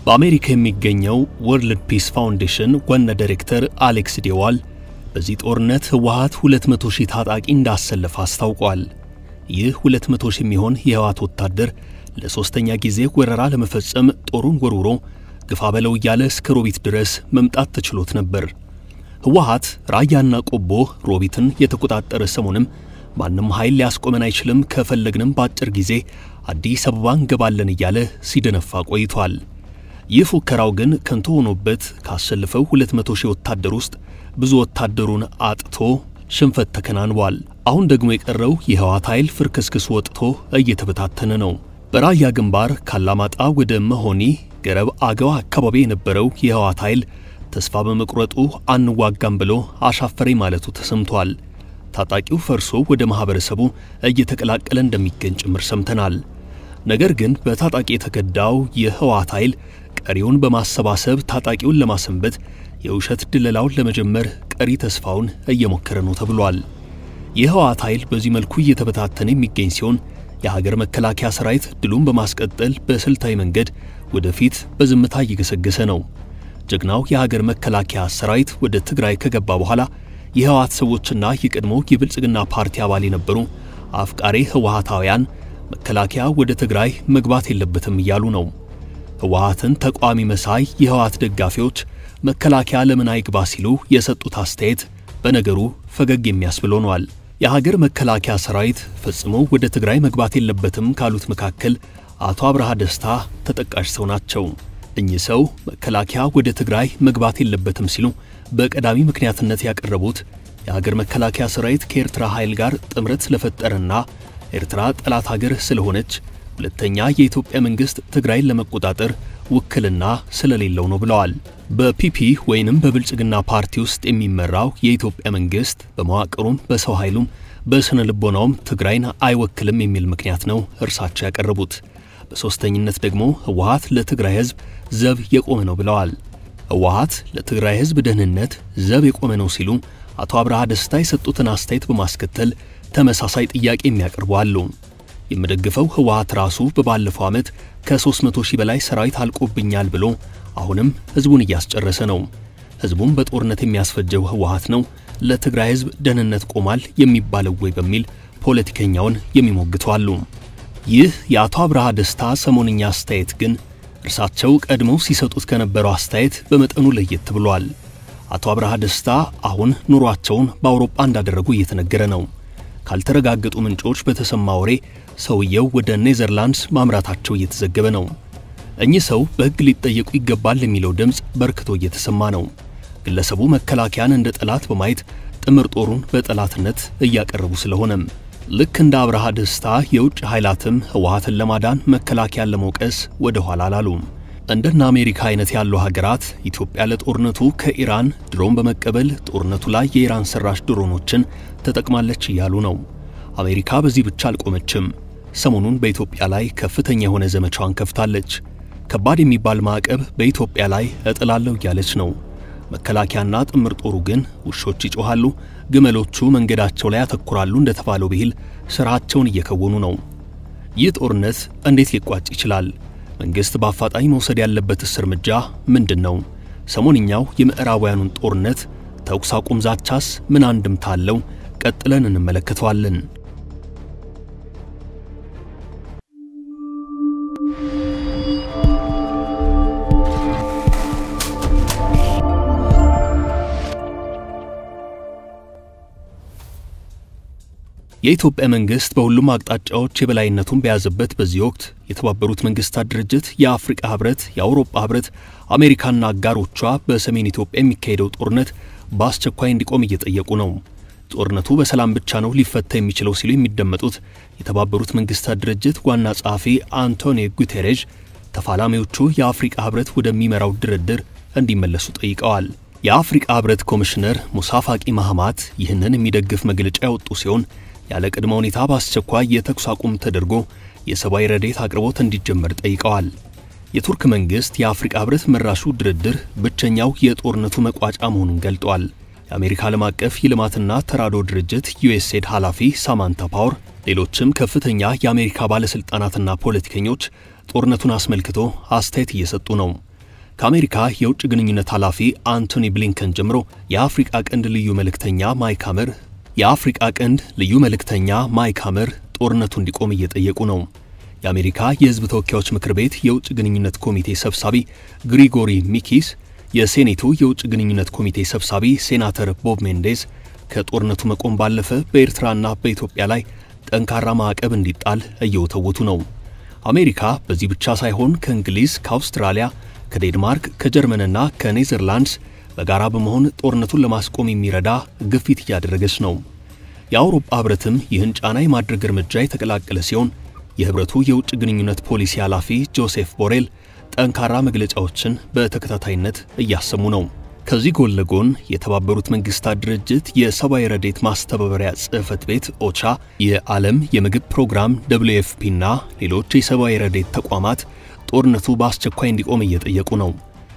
በአሜሪካ የሚገኘው ወርልድ ፒስ ፋውንዴሽን ዋና ዳይሬክተር አሌክስ ዴዋል በዚህ ጦርነት ህወሓት 200,000 ታጣቂ እንዳሰለፈ አስታውቋል። ይህ 200,000 የሚሆን የህወሓት ወታደር ለሶስተኛ ጊዜ ወረራ ለመፈጸም ጦሩን ወርውሮ ግፋ በለው ያለ እስከ ሮቢት ድረስ መምጣት ተችሎት ነበር። ህወሓት ራያና ቆቦ ሮቢትን የተቆጣጠረ ሰሞንም ማንም ኃይል ሊያስቆመን አይችልም ከፈለግንም በአጭር ጊዜ አዲስ አበባ እንገባለን እያለ ሲደነፋ ቆይቷል። ይህ ፉከራው ግን ከንቱ ሆኖበት ካሰለፈው 200,000 ወታደር ውስጥ ብዙ ወታደሩን አጥቶ ሽንፈት ተከናንቧል። አሁን ደግሞ የቀረው የህወሓት ኃይል ፍርክስክስ ወጥቶ እየተበታተነ ነው። በራያ ግንባር ካላማጣ ወደ መሆኒ ገረብ አገዋ አካባቢ የነበረው የህወሓት ኃይል ተስፋ በመቁረጡ አንዋጋም ብሎ አሻፈረኝ ማለቱ ተሰምቷል። ታጣቂው ፈርሶ ወደ ማህበረሰቡ እየተቀላቀለ እንደሚገኝ ጭምር ሰምተናል። ነገር ግን በታጣቂ የተከዳው የህወሓት ኃይል ቀሪውን በማሰባሰብ ታጣቂውን ለማሰንበት የውሸት ድለላውን ለመጀመር ቀሪ ተስፋውን እየሞከረ ነው ተብሏል። የህወሓት ኃይል በዚህ መልኩ እየተበታተነ የሚገኝ ሲሆን የሀገር መከላከያ ሰራዊት ድሉን በማስቀጠል በስልታዊ መንገድ ወደፊት በዝምታ እየገሰገሰ ነው። ጀግናው የሀገር መከላከያ ሰራዊት ወደ ትግራይ ከገባ በኋላ የህወሓት ሰዎችና የቀድሞ የብልጽግና ፓርቲ አባል የነበሩ አፍቃሪ ህወሓታውያን መከላከያ ወደ ትግራይ መግባት የለበትም እያሉ ነው። ህወሓትን ተቋሚ መሳይ የህወሓት ደጋፊዎች መከላከያ ለምን አይግባ ሲሉ የሰጡት አስተያየት በነገሩ ፈገግ የሚያስብል ሆኗል። የሀገር መከላከያ ሰራዊት ፈጽሞ ወደ ትግራይ መግባት የለበትም ካሉት መካከል አቶ አብርሃ ደስታ ተጠቃሽ ሰው ናቸው። እኚህ ሰው መከላከያ ወደ ትግራይ መግባት የለበትም ሲሉ በቀዳሚ ምክንያትነት ያቀረቡት የሀገር መከላከያ ሰራዊት ከኤርትራ ኃይል ጋር ጥምረት ስለፈጠረና ኤርትራ ጠላት ሀገር ስለሆነች ሁለተኛ የኢትዮጵያ መንግስት ትግራይን ለመቆጣጠር ውክልና ስለሌለው ነው ብለዋል። በፒፒ ወይንም በብልጽግና ፓርቲ ውስጥ የሚመራው የኢትዮጵያ መንግስት በመዋቅሩም በሰው ኃይሉም በስነ ልቦናውም ትግራይን አይወክልም የሚል ምክንያት ነው እርሳቸው ያቀረቡት። በሶስተኝነት ደግሞ ህወሓት ለትግራይ ህዝብ ዘብ የቆመ ነው ብለዋል። ህወሓት ለትግራይ ህዝብ ደህንነት ዘብ የቆመ ነው ሲሉ አቶ አብርሃ ደስታ የሰጡትን አስተያየት በማስከተል ተመሳሳይ ጥያቄ የሚያቀርቡ አሉ። የምደግፈው ህወሓት ራሱ በባለፈው ዓመት ከ300,000 በላይ ሰራዊት አልቆብኛል ብሎ አሁንም ህዝቡን እያስጨረሰ ነው። ህዝቡን በጦርነት የሚያስፈጀው ህወሓት ነው። ለትግራይ ህዝብ ደህንነት ቆማል የሚባለው ወይ በሚል ፖለቲከኛውን የሚሞግቱ አሉ። ይህ የአቶ አብርሃ ደስታ ሰሞንኛ አስተያየት ግን እርሳቸው ቀድመው ሲሰጡት ከነበረው አስተያየት በመጠኑ ለየት ብሏል። አቶ አብርሃ ደስታ አሁን ኑሯቸውን በአውሮፓ እንዳደረጉ እየተነገረ ነው። ካልተረጋገጡ ምንጮች በተሰማ ወሬ ሰውየው ወደ ኔዘርላንድስ ማምራታቸው እየተዘገበ ነው። እኚህ ሰው በህግ ሊጠየቁ ይገባል የሚለው ድምጽ በርክቶ እየተሰማ ነው። ግለሰቡ መከላከያን እንደ ጠላት በማየት ጥምር ጦሩን በጠላትነት እያቀረቡ ስለሆነም ልክ እንደ አብርሃ ደስታ የውጭ ኃይላትም ህወሓትን ለማዳን መከላከያን ለመውቀስ ወደ ኋላ አላሉም። እንደና አሜሪካ አይነት ያሉ ሀገራት ኢትዮጵያ ለጦርነቱ ከኢራን ድሮን በመቀበል ጦርነቱ ላይ የኢራን ሰራሽ ድሮኖችን ተጠቅማለች እያሉ ነው። አሜሪካ በዚህ ብቻ አልቆመችም። ሰሞኑን በኢትዮጵያ ላይ ከፍተኛ የሆነ ዘመቻዋን ከፍታለች። ከባድ የሚባል ማዕቀብ በኢትዮጵያ ላይ እጥላለሁ እያለች ነው። መከላከያና ጥምር ጦሩ ግን ውሾች ይጮሃሉ፣ ግመሎቹ መንገዳቸው ላይ ያተኩራሉ እንደተባለው ብሂል ስራቸውን እየከወኑ ነው። ይህ ጦርነት እንዴት ሊቋጭ ይችላል? መንግስት በአፋጣኝ መውሰድ ያለበት እርምጃ ምንድነው? ሰሞንኛው የምዕራባውያኑን ጦርነት ተኩስ አቁም ዛቻስ ምን አንድምታ አለው? ቀጥለን እንመለከተዋለን። የኢትዮጵያ መንግስት በሁሉም አቅጣጫዎች የበላይነቱን በያዘበት በዚህ ወቅት የተባበሩት መንግስታት ድርጅት፣ የአፍሪካ ህብረት፣ የአውሮፓ ህብረት፣ አሜሪካና አጋሮቿ በሰሜን ኢትዮጵያ የሚካሄደው ጦርነት በአስቸኳይ እንዲቆም እየጠየቁ ነው። ጦርነቱ በሰላም ብቻ ነው ሊፈታ የሚችለው ሲሉ የሚደመጡት የተባበሩት መንግስታት ድርጅት ዋና ጸሐፊ አንቶኒዮ ጉቴሬዥ ተፋላሚዎቹ የአፍሪካ ህብረት ወደሚመራው ድርድር እንዲመለሱ ጠይቀዋል። የአፍሪካ ህብረት ኮሚሽነር ሙሳ ፋቂ ማህማት ይህንን የሚደግፍ መግለጫ ያወጡ ሲሆን ያለ ቅድመ ሁኔታ በአስቸኳይ የተኩስ አቁም ተደርጎ የሰብአዊ ረድኤት አቅርቦት እንዲጀመር ጠይቀዋል። የቱርክ መንግስት የአፍሪካ ህብረት መራሹ ድርድር ብቸኛው የጦርነቱ መቋጫ መሆኑን ገልጧል። የአሜሪካ ዓለም አቀፍ የልማትና ተራድኦ ድርጅት ዩኤስኤድ ኃላፊ ሳማንታ ፓወር ሌሎችም ከፍተኛ የአሜሪካ ባለስልጣናትና ፖለቲከኞች ጦርነቱን አስመልክቶ አስተያየት እየሰጡ ነው። ከአሜሪካ የውጭ ግንኙነት ኃላፊ አንቶኒ ብሊንከን ጀምሮ የአፍሪካ ቀንድ ልዩ መልእክተኛ ማይክ ሐመር ጦርነቱ እንዲቆም እየጠየቁ ነው። የአሜሪካ የሕዝብ ተወካዮች ምክር ቤት የውጭ ግንኙነት ኮሚቴ ሰብሳቢ ግሪጎሪ ሚኪስ፣ የሴኔቱ የውጭ ግንኙነት ኮሚቴ ሰብሳቢ ሴናተር ቦብ ሜንዴዝ ከጦርነቱ መቆም ባለፈ በኤርትራና በኢትዮጵያ ላይ ጠንካራ ማዕቀብ እንዲጣል እየወተወቱ ነው። አሜሪካ በዚህ ብቻ ሳይሆን ከእንግሊዝ፣ ከአውስትራሊያ፣ ከዴንማርክ፣ ከጀርመንና ከኔዘርላንድስ በጋራ በመሆን ጦርነቱን ለማስቆም የሚረዳ ግፊት እያደረገች ነው። የአውሮፓ ህብረትም ይህን ጫና የማድረግ እርምጃ የተቀላቀለ ሲሆን የህብረቱ የውጭ ግንኙነት ፖሊሲ ኃላፊ ጆሴፍ ቦሬል ጠንካራ መግለጫዎችን በተከታታይነት እያሰሙ ነው። ከዚህ ጎን ለጎን የተባበሩት መንግስታት ድርጅት የሰብአዊ ረድኤት ማስተባበሪያ ጽሕፈት ቤት ኦቻ፣ የዓለም የምግብ ፕሮግራም WFP እና ሌሎች የሰብአዊ ረድኤት ተቋማት ጦርነቱ በአስቸኳይ እንዲቆም እየጠየቁ ነው።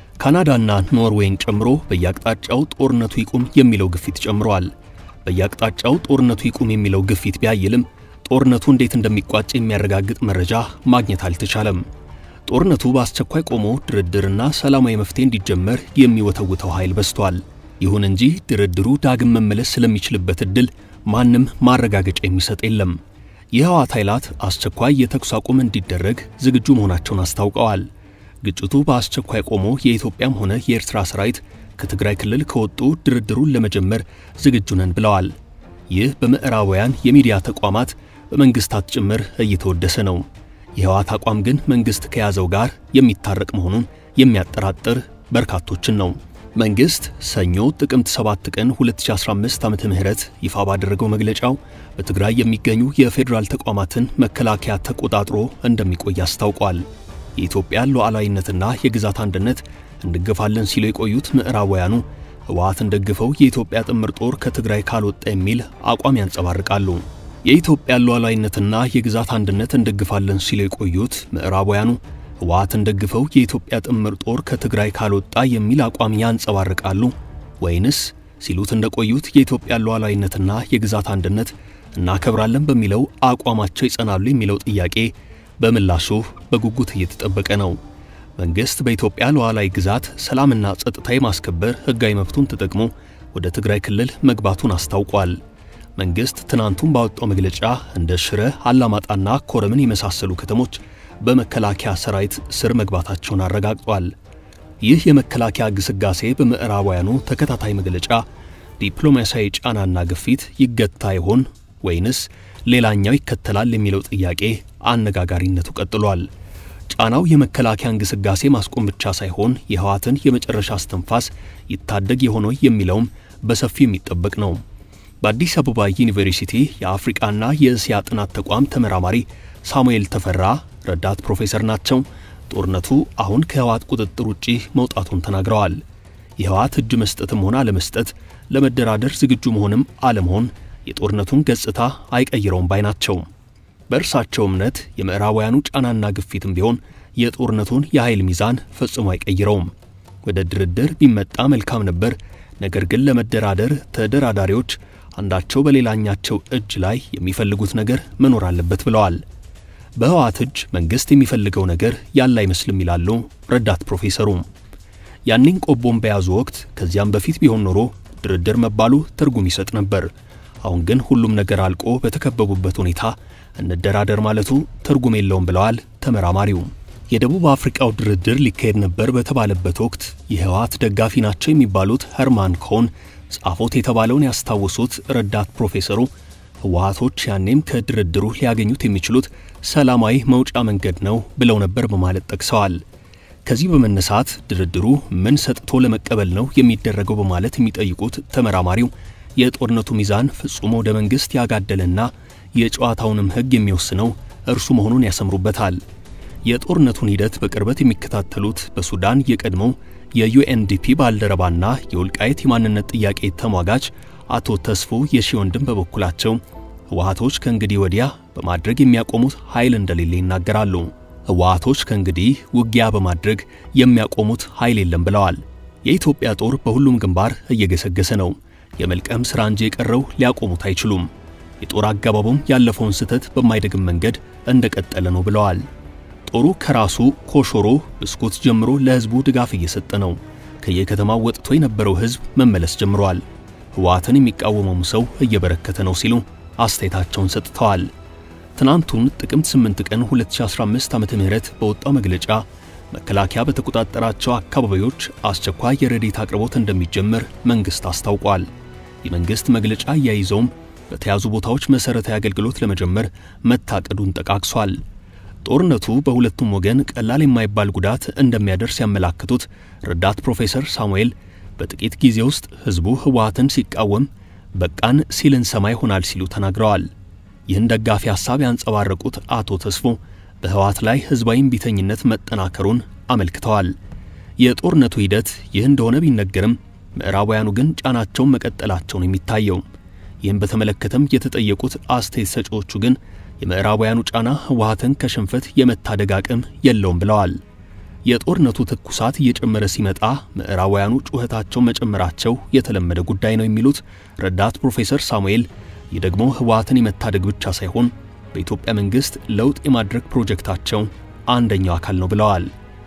ካናዳና ኖርዌይን ጨምሮ በየአቅጣጫው ጦርነቱ ይቁም የሚለው ግፊት ጨምሯል። በየአቅጣጫው ጦርነቱ ይቁም የሚለው ግፊት ቢያይልም ጦርነቱ እንዴት እንደሚቋጭ የሚያረጋግጥ መረጃ ማግኘት አልተቻለም። ጦርነቱ በአስቸኳይ ቆሞ ድርድርና ሰላማዊ መፍትሄ እንዲጀመር የሚወተውተው ኃይል በዝቷል። ይሁን እንጂ ድርድሩ ዳግም መመለስ ስለሚችልበት እድል ማንም ማረጋገጫ የሚሰጥ የለም። የህወሓት ኃይላት አስቸኳይ የተኩስ አቁም እንዲደረግ ዝግጁ መሆናቸውን አስታውቀዋል። ግጭቱ በአስቸኳይ ቆሞ የኢትዮጵያም ሆነ የኤርትራ ሰራዊት ከትግራይ ክልል ከወጡ ድርድሩን ለመጀመር ዝግጁ ነን ብለዋል። ይህ በምዕራባውያን የሚዲያ ተቋማት በመንግስታት ጭምር እየተወደሰ ነው። የህወሓት አቋም ግን መንግስት ከያዘው ጋር የሚታረቅ መሆኑን የሚያጠራጥር በርካቶችን ነው። መንግስት ሰኞ ጥቅምት 7 ቀን 2015 ዓ.ም ይፋ ባደረገው መግለጫው በትግራይ የሚገኙ የፌዴራል ተቋማትን መከላከያ ተቆጣጥሮ እንደሚቆይ አስታውቋል። የኢትዮጵያ ሉዓላዊነትና የግዛት አንድነት እንደግፋለን ሲሉ የቆዩት ምዕራባውያኑ ህወሓትን ደግፈው የኢትዮጵያ ጥምር ጦር ከትግራይ ካልወጣ የሚል አቋም ያንጸባርቃሉ። የኢትዮጵያ ሉዓላዊነትና የግዛት አንድነት እንደግፋለን ሲሉ የቆዩት ምዕራባውያኑ ህወሓትን ደግፈው የኢትዮጵያ ጥምር ጦር ከትግራይ ካልወጣ የሚል አቋም ያንጸባርቃሉ ወይንስ ሲሉት እንደቆዩት የኢትዮጵያ ሉዓላዊነትና የግዛት አንድነት እናከብራለን በሚለው አቋማቸው ይጸናሉ የሚለው ጥያቄ በምላሹ በጉጉት እየተጠበቀ ነው። መንግስት በኢትዮጵያ ሉዓላዊ ግዛት ሰላምና ጸጥታ የማስከበር ህጋዊ መብቱን ተጠቅሞ ወደ ትግራይ ክልል መግባቱን አስታውቋል። መንግስት ትናንቱን ባወጣው መግለጫ እንደ ሽረ፣ አላማጣና ኮረምን የመሳሰሉ ከተሞች በመከላከያ ሰራዊት ስር መግባታቸውን አረጋግጧል። ይህ የመከላከያ ግስጋሴ በምዕራባውያኑ ተከታታይ መግለጫ ዲፕሎማሲያዊ ጫናና ግፊት ይገታ ይሆን ወይንስ ሌላኛው ይከተላል የሚለው ጥያቄ አነጋጋሪነቱ ቀጥሏል። ጫናው የመከላከያን ግስጋሴ ማስቆም ብቻ ሳይሆን የህወሓትን የመጨረሻ አስተንፋስ ይታደግ የሆነው የሚለውም በሰፊው የሚጠበቅ ነው። በአዲስ አበባ ዩኒቨርሲቲ የአፍሪካና የእስያ ጥናት ተቋም ተመራማሪ ሳሙኤል ተፈራ ረዳት ፕሮፌሰር ናቸው። ጦርነቱ አሁን ከህወሓት ቁጥጥር ውጪ መውጣቱን ተናግረዋል። የህወሓት እጅ መስጠትም ሆነ አለመስጠት፣ ለመደራደር ዝግጁ መሆንም አለመሆን የጦርነቱን ገጽታ አይቀይረውም ባይ ናቸው። በእርሳቸው እምነት የምዕራባውያኑ ጫናና ግፊትም ቢሆን የጦርነቱን የኃይል ሚዛን ፈጽሞ አይቀይረውም። ወደ ድርድር ቢመጣ መልካም ነበር፣ ነገር ግን ለመደራደር ተደራዳሪዎች አንዳቸው በሌላኛቸው እጅ ላይ የሚፈልጉት ነገር መኖር አለበት ብለዋል። በህወሓት እጅ መንግስት የሚፈልገው ነገር ያለ አይመስልም ይላሉ ረዳት ፕሮፌሰሩ። ያንን ቆቦን በያዙ ወቅት ከዚያም በፊት ቢሆን ኖሮ ድርድር መባሉ ትርጉም ይሰጥ ነበር። አሁን ግን ሁሉም ነገር አልቆ በተከበቡበት ሁኔታ እንደራደር ማለቱ ትርጉም የለውም ብለዋል ተመራማሪው። የደቡብ አፍሪካው ድርድር ሊካሄድ ነበር በተባለበት ወቅት የህወሓት ደጋፊ ናቸው የሚባሉት ሄርማን ኮን ጻፎት የተባለውን ያስታወሱት ረዳት ፕሮፌሰሩ ህወሓቶች ያኔም ከድርድሩ ሊያገኙት የሚችሉት ሰላማዊ መውጫ መንገድ ነው ብለው ነበር በማለት ጠቅሰዋል። ከዚህ በመነሳት ድርድሩ ምን ሰጥቶ ለመቀበል ነው የሚደረገው በማለት የሚጠይቁት ተመራማሪው የጦርነቱ ሚዛን ፍጹም ወደ መንግስት ያጋደለና የጨዋታውንም ህግ የሚወስነው እርሱ መሆኑን ያሰምሩበታል። የጦርነቱን ሂደት በቅርበት የሚከታተሉት በሱዳን የቀድሞው የዩኤንዲፒ ባልደረባና የወልቃይት የማንነት ጥያቄ ተሟጋች አቶ ተስፎ የሺወንድም በበኩላቸው ህወሓቶች ከእንግዲህ ወዲያ በማድረግ የሚያቆሙት ኃይል እንደሌለ ይናገራሉ። ህወሓቶች ከእንግዲህ ውጊያ በማድረግ የሚያቆሙት ኃይል የለም ብለዋል። የኢትዮጵያ ጦር በሁሉም ግንባር እየገሰገሰ ነው። የመልቀም ስራ እንጂ የቀረው ሊያቆሙት አይችሉም። የጦር አጋባቡም ያለፈውን ስህተት በማይደግም መንገድ እንደቀጠለ ነው ብለዋል። ጦሩ ከራሱ ኮሾሮ ብስኩት ጀምሮ ለህዝቡ ድጋፍ እየሰጠ ነው። ከየከተማው ወጥቶ የነበረው ህዝብ መመለስ ጀምሯል። ህወሓትን የሚቃወመው ሰው እየበረከተ ነው ሲሉ አስተያየታቸውን ሰጥተዋል። ትናንቱን ጥቅምት 8 ቀን 2015 ዓ.ም በወጣው መግለጫ መከላከያ በተቆጣጠራቸው አካባቢዎች አስቸኳይ የረድኤት አቅርቦት እንደሚጀምር መንግስት አስታውቋል። የመንግስት መግለጫ ያይዘውም በተያዙ ቦታዎች መሰረታዊ አገልግሎት ለመጀመር መታቀዱን ጠቃቅሷል። ጦርነቱ በሁለቱም ወገን ቀላል የማይባል ጉዳት እንደሚያደርስ ያመላክቱት ረዳት ፕሮፌሰር ሳሙኤል በጥቂት ጊዜ ውስጥ ህዝቡ ህወሓትን ሲቃወም በቃን ሲልን ሰማይ ሆናል ሲሉ ተናግረዋል። ይህን ደጋፊ ሐሳብ ያንጸባረቁት አቶ ተስፎ በህወሓት ላይ ህዝባዊ ቢተኝነት መጠናከሩን አመልክተዋል። የጦርነቱ ሂደት ይህ እንደሆነ ቢነገርም ምዕራባውያኑ ግን ጫናቸውን መቀጠላቸውን የሚታየው። ይህን በተመለከተም የተጠየቁት አስተያየት ሰጪዎቹ ግን የምዕራባውያኑ ጫና ህወሓትን ከሽንፈት የመታደግ አቅም የለውም ብለዋል። የጦርነቱ ትኩሳት እየጨመረ ሲመጣ ምዕራባውያኑ ጩኸታቸው መጨመራቸው የተለመደ ጉዳይ ነው የሚሉት ረዳት ፕሮፌሰር ሳሙኤል ይህ ደግሞ ህወሓትን የመታደግ ብቻ ሳይሆን በኢትዮጵያ መንግስት ለውጥ የማድረግ ፕሮጀክታቸው አንደኛው አካል ነው ብለዋል።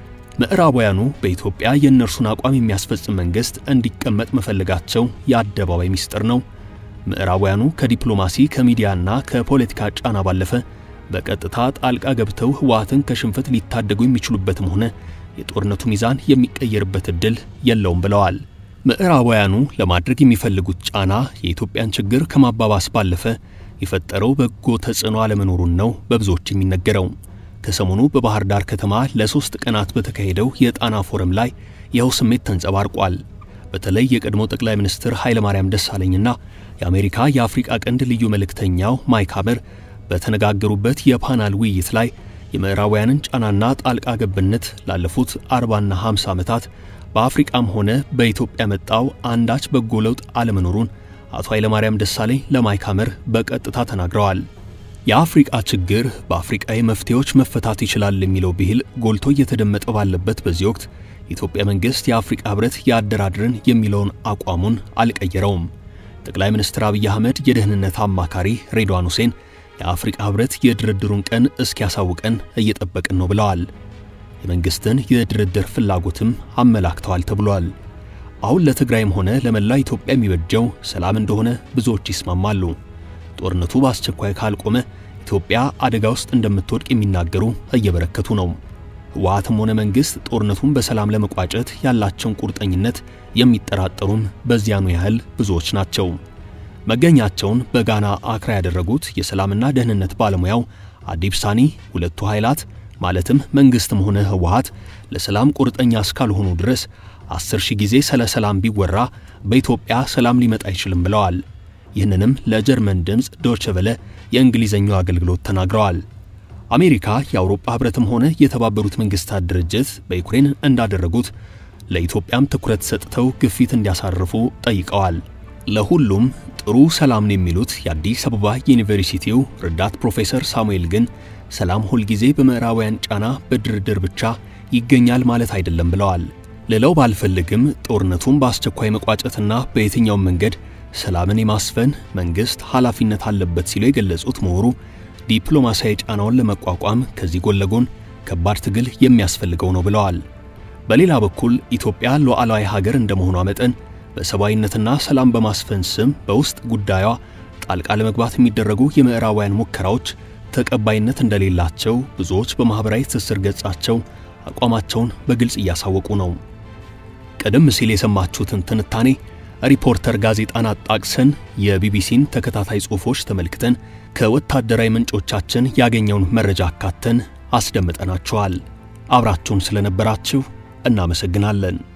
ምዕራባውያኑ በኢትዮጵያ የእነርሱን አቋም የሚያስፈጽም መንግስት እንዲቀመጥ መፈለጋቸው የአደባባይ ሚስጥር ነው። ምዕራባውያኑ ከዲፕሎማሲ ከሚዲያና ከፖለቲካ ጫና ባለፈ በቀጥታ ጣልቃ ገብተው ህወሓትን ከሽንፈት ሊታደጉ የሚችሉበትም ሆነ የጦርነቱ ሚዛን የሚቀየርበት እድል የለውም ብለዋል። ምዕራባውያኑ ለማድረግ የሚፈልጉት ጫና የኢትዮጵያን ችግር ከማባባስ ባለፈ የፈጠረው በጎ ተጽዕኖ አለመኖሩን ነው በብዙዎች የሚነገረው። ከሰሞኑ በባህር ዳር ከተማ ለ3 ቀናት በተካሄደው የጣና ፎረም ላይ ይኸው ስሜት ተንጸባርቋል። በተለይ የቀድሞ ጠቅላይ ሚኒስትር ኃይለማርያም ደሳለኝና የአሜሪካ የአፍሪካ ቀንድ ልዩ መልእክተኛው ማይክ ሀመር በተነጋገሩበት የፓናል ውይይት ላይ የምዕራባውያንን ጫናና ጣልቃ ገብነት ላለፉት 40ና 50 ዓመታት በአፍሪካም ሆነ በኢትዮጵያ መጣው አንዳች በጎ ለውጥ አለመኖሩን አቶ ኃይለማርያም ደሳለኝ ለማይክ ሀመር በቀጥታ ተናግረዋል። የአፍሪካ ችግር በአፍሪካዊ መፍትሄዎች መፈታት ይችላል የሚለው ብሂል ጎልቶ እየተደመጠ ባለበት በዚህ ወቅት የኢትዮጵያ መንግስት የአፍሪካ ህብረት ያደራድረን የሚለውን አቋሙን አልቀየረውም። ጠቅላይ ሚኒስትር አብይ አህመድ የደህንነት አማካሪ ሬድዋን ሁሴን የአፍሪካ ህብረት የድርድሩን ቀን እስኪያሳውቀን እየጠበቅን ነው ብለዋል። የመንግስትን የድርድር ፍላጎትም አመላክተዋል ተብሏል። አሁን ለትግራይም ሆነ ለመላ ኢትዮጵያ የሚበጀው ሰላም እንደሆነ ብዙዎች ይስማማሉ። ጦርነቱ በአስቸኳይ ካልቆመ ኢትዮጵያ አደጋ ውስጥ እንደምትወድቅ የሚናገሩ እየበረከቱ ነው። ህወሓትም ሆነ መንግስት ጦርነቱን በሰላም ለመቋጨት ያላቸውን ቁርጠኝነት የሚጠራጠሩም በዚያኑ ያህል ብዙዎች ናቸው። መገኛቸውን በጋና አክራ ያደረጉት የሰላምና ደህንነት ባለሙያው አዲብ ሳኒ ሁለቱ ኃይላት ማለትም መንግስትም ሆነ ህወሓት ለሰላም ቁርጠኛ እስካልሆኑ ድረስ 10,000 ጊዜ ስለ ሰላም ቢወራ በኢትዮጵያ ሰላም ሊመጣ አይችልም ብለዋል። ይህንንም ለጀርመን ድምጽ ዶይቼ ቬለ የእንግሊዘኛው አገልግሎት ተናግረዋል። አሜሪካ የአውሮፓ ህብረትም ሆነ የተባበሩት መንግስታት ድርጅት በዩክሬን እንዳደረጉት ለኢትዮጵያም ትኩረት ሰጥተው ግፊት እንዲያሳርፉ ጠይቀዋል። ለሁሉም ጥሩ ሰላም ነው የሚሉት የአዲስ አበባ ዩኒቨርሲቲው ረዳት ፕሮፌሰር ሳሙኤል ግን ሰላም ሁሉ ጊዜ በምዕራባውያን ጫና በድርድር ብቻ ይገኛል ማለት አይደለም ብለዋል። ሌላው ባልፈልግም ጦርነቱን በአስቸኳይ መቋጨትና በየትኛው መንገድ ሰላምን የማስፈን መንግስት ኃላፊነት አለበት ሲሉ የገለጹት ምሁሩ ዲፕሎማሲያዊ ጫናውን ለመቋቋም ከዚህ ጎን ለጎን ከባድ ትግል የሚያስፈልገው ነው ብለዋል። በሌላ በኩል ኢትዮጵያ ሉዓላዊ ሀገር እንደመሆኗ መጠን በሰባዊነትና ሰላም በማስፈን ስም በውስጥ ጉዳዩ ጣልቃ ለመግባት የሚደረጉ የምዕራባውያን ሙከራዎች ተቀባይነት እንደሌላቸው ብዙዎች በማህበራዊ ትስስር ገጻቸው አቋማቸውን በግልጽ እያሳወቁ ነው። ቀደም ሲል የሰማችሁትን ትንታኔ ሪፖርተር ጋዜጣን አጣቅሰን የቢቢሲን ተከታታይ ጽሑፎች ተመልክተን ከወታደራዊ ምንጮቻችን ያገኘውን መረጃ አካተን አስደምጠናችኋል። አብራችሁን ስለነበራችሁ እናመሰግናለን።